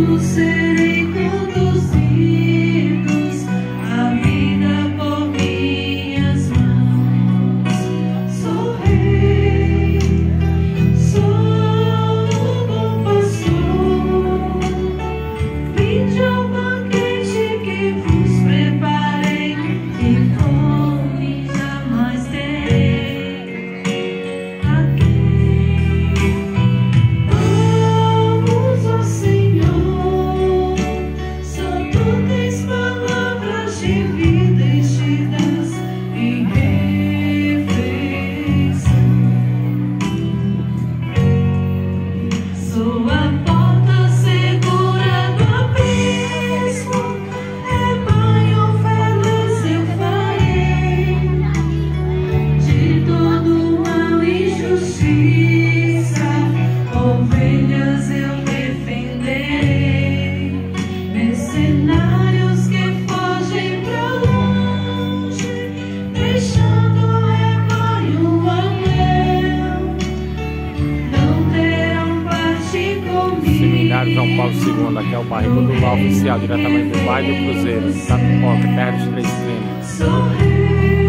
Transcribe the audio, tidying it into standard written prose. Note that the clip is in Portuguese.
serem conduzidos à vida por minhas mãos. Sou rei, sou o bom pastor. Vinde ao banquete que vos preparei, e fome jamais terei. Aqui vamos ao Senhor, só tu tens palavras de vida enchidas em refeição. Sou a porta segura do abismo, rebanho veloz eu farei, de todo mal e injustiça, ovelhas eu defenderei. Mercenários que fogem pra longe, deixando o rebanho ao meu, não terão parte comigo. Seminário João Paulo II, aqui é o bairro do Lar Oficial, diretamente do bairro do Cruzeiro, da Pipoca, terra dos Três Cremes. Sou rei,